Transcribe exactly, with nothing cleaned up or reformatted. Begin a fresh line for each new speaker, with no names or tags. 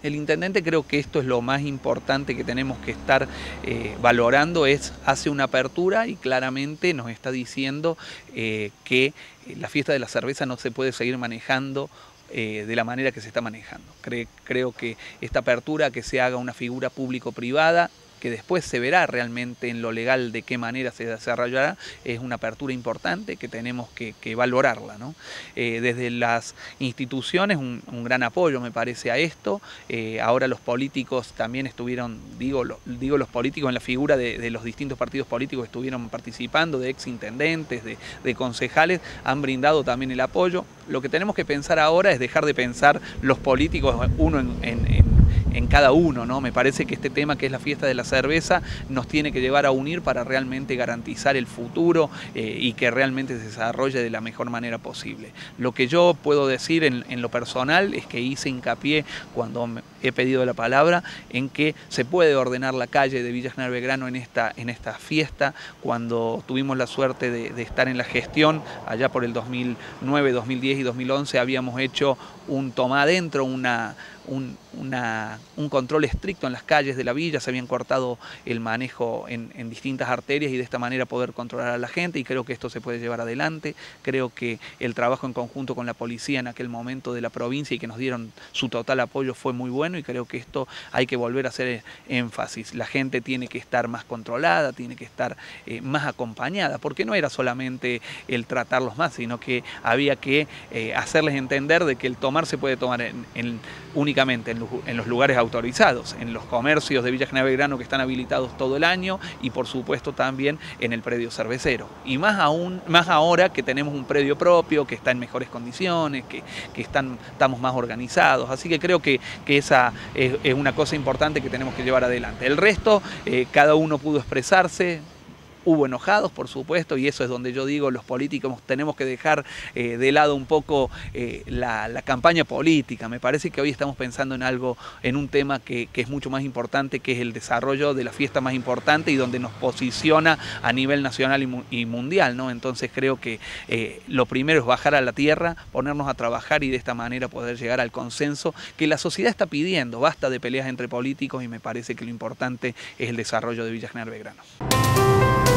El intendente, creo que esto es lo más importante que tenemos que estar eh, valorando, es hace una apertura y claramente nos está diciendo eh, que la fiesta de la cerveza no se puede seguir manejando eh, de la manera que se está manejando. Cre creo que esta apertura, que se haga una figura público-privada, que después se verá realmente en lo legal de qué manera se desarrollará, es una apertura importante que tenemos que, que valorarla, ¿no? Eh, desde las instituciones un, un gran apoyo me parece a esto. Eh, ahora los políticos también estuvieron, digo, lo, digo los políticos en la figura de, de los distintos partidos políticos que estuvieron participando, de exintendentes, de, de concejales, han brindado también el apoyo. Lo que tenemos que pensar ahora es dejar de pensar los políticos uno en, en, en en cada uno, ¿no? Me parece que este tema, que es la fiesta de la cerveza, nos tiene que llevar a unir para realmente garantizar el futuro eh, y que realmente se desarrolle de la mejor manera posible. Lo que yo puedo decir en, en lo personal es que hice hincapié cuando he pedido la palabra en que se puede ordenar la calle de Villa General Belgrano en esta, en esta fiesta. Cuando tuvimos la suerte de, de estar en la gestión, allá por el dos mil nueve, dos mil diez y dos mil once, habíamos hecho un toma adentro, una, un, una, un control estricto en las calles de la villa, se habían cortado el manejo en, en distintas arterias y de esta manera poder controlar a la gente, y creo que esto se puede llevar adelante. Creo que el trabajo en conjunto con la policía en aquel momento de la provincia, y que nos dieron su total apoyo, fue muy bueno, y creo que esto hay que volver a hacer énfasis. La gente tiene que estar más controlada, tiene que estar eh, más acompañada, porque no era solamente el tratarlos más, sino que había que eh, hacerles entender de que el tomar se puede tomar en, en, únicamente en, en los lugares autorizados, en los comercios de Villa General Belgrano que están habilitados todo el año, y por supuesto también en el predio cervecero. Y más aún, más ahora que tenemos un predio propio, que está en mejores condiciones, que, que están, estamos más organizados. Así que creo que, que esa es, es una cosa importante que tenemos que llevar adelante. El resto, eh, cada uno pudo expresarse. Hubo enojados, por supuesto, y eso es donde yo digo, los políticos tenemos que dejar eh, de lado un poco eh, la, la campaña política. Me parece que hoy estamos pensando en algo, en un tema que, que es mucho más importante, que es el desarrollo de la fiesta más importante y donde nos posiciona a nivel nacional y, mu y mundial, ¿no? Entonces creo que eh, lo primero es bajar a la tierra, ponernos a trabajar y de esta manera poder llegar al consenso que la sociedad está pidiendo. Basta de peleas entre políticos, y me parece que lo importante es el desarrollo de Villa General Belgrano.